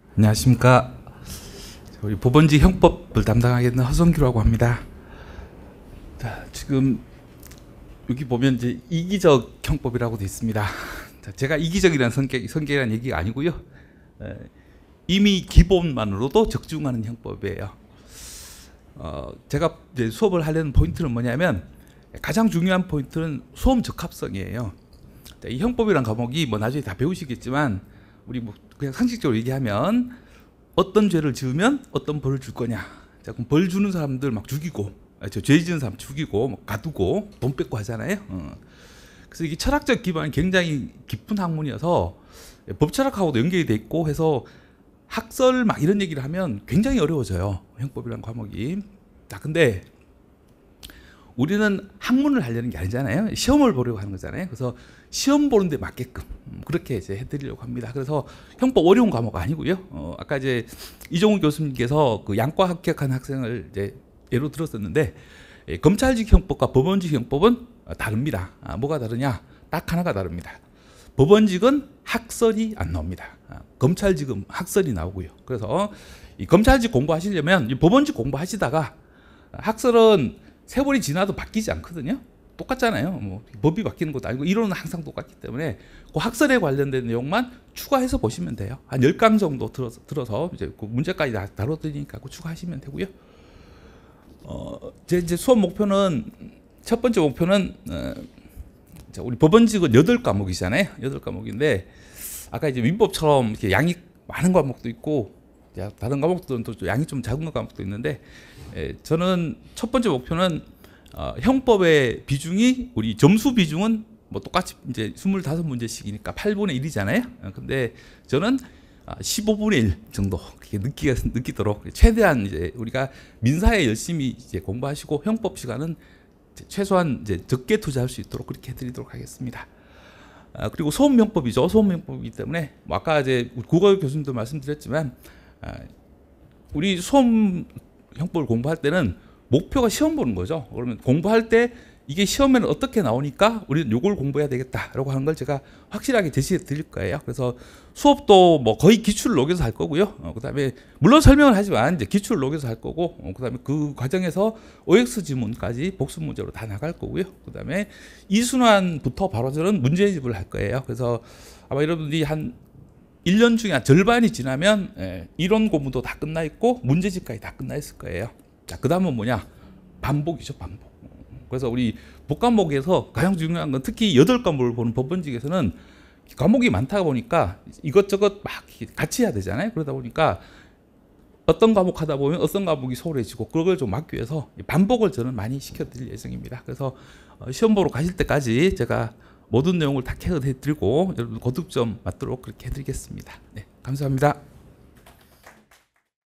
안녕하십니까. 우리 법원직 형법을 담당하게 있는 허성규라고 합니다. 자, 지금 여기 보면 이제 이기적 형법이라고 되어 있습니다. 자, 제가 이기적이라는 성격이라는 얘기가 아니고요. 이미 기본만으로도 적중하는 형법이에요. 제가 이제 수업을 하려는 포인트는 뭐냐면 가장 중요한 포인트는 소음 적합성이에요. 자, 이 형법이란 과목이 뭐 나중에 다 배우시겠지만 우리 뭐 그냥 상식적으로 얘기하면 어떤 죄를 지으면 어떤 벌을 줄 거냐. 자, 그럼 벌 주는 사람들 막 죽이고, 죄 지은 사람 죽이고, 뭐 가두고, 돈 뺏고 하잖아요. 그래서 이게 철학적 기반이 굉장히 깊은 학문이어서 법 철학하고도 연결이 돼 있고 해서 학설 막 이런 얘기를 하면 굉장히 어려워져요. 형법이라는 과목이. 자, 근데 우리는 학문을 하려는 게 아니잖아요. 시험을 보려고 하는 거잖아요. 그래서 시험 보는 데 맞게끔 그렇게 이제 해드리려고 합니다. 그래서 형법 어려운 과목 아니고요. 아까 이제 이종우 교수님께서 그 양과 합격한 학생을 이제 예로 들었었는데 검찰직 형법과 법원직 형법은 다릅니다. 뭐가 다르냐? 딱 하나가 다릅니다. 법원직은 학설이 안 나옵니다. 검찰직은 학설이 나오고요. 그래서 이 검찰직 공부하시려면 이 법원직 공부하시다가 학설은 세월이 지나도 바뀌지 않거든요. 똑같잖아요. 뭐 법이 바뀌는 것도 아니고 이론은 항상 똑같기 때문에 그 학설에 관련된 내용만 추가해서 보시면 돼요. 한 10강 정도 들어서 이제 그 문제까지 다 다뤄드리니까 그 추가하시면 되고요. 제 이제 수업 목표는 첫 번째 목표는 우리 법원직은 8과목이잖아요. 8과목인데 아까 이제 민법처럼 이렇게 양이 많은 과목도 있고 다른 과목들은 또 양이 좀 작은 과목도 있는데 저는 첫 번째 목표는 형법의 비중이 우리 점수 비중은 뭐 똑같이 이제 25문제씩이니까 8분의 1이잖아요. 근데 저는 15분의 1 정도 그렇게 느끼도록 최대한 이제 우리가 민사에 열심히 이제 공부하시고 형법 시간은 최소한 이제 적게 투자할 수 있도록 그렇게 해드리도록 하겠습니다. 그리고 소음형법이죠. 소음형법이기 때문에 뭐 아까 이제 국어 교수님도 말씀드렸지만 우리 소음 형법을 공부할 때는 목표가 시험 보는 거죠. 그러면 공부할 때 이게 시험에는 어떻게 나오니까 우리는 요걸 공부해야 되겠다라고 하는 걸 제가 확실하게 제시해 드릴 거예요. 그래서 수업도 뭐 거의 기출을 녹여서 할 거고요. 그다음에 물론 설명을 하지만 이제 기출을 녹여서 할 거고, 그다음에 그 과정에서 OX 지문까지 복습 문제로 다 나갈 거고요. 그다음에 이순환부터 바로 저는 문제집을 할 거예요. 그래서 아마 여러분들이 한 1년 중에 한 절반이 지나면 이론 공부도 다 끝나 있고 문제집까지 다 끝나 있을 거예요. 자, 그 다음은 뭐냐? 반복이죠, 반복. 그래서 우리 복과목에서 가장 중요한 건 특히 8과목을 보는 법원직에서는 과목이 많다 보니까 이것저것 막 같이 해야 되잖아요. 그러다 보니까 어떤 과목 하다 보면 어떤 과목이 소홀해지고 그걸 좀 막기 위해서 반복을 저는 많이 시켜드릴 예정입니다. 그래서 시험 보러 가실 때까지 제가 모든 내용을 다 케어해 드리고 여러분 고득점 맞도록 그렇게 해드리겠습니다. 네, 감사합니다.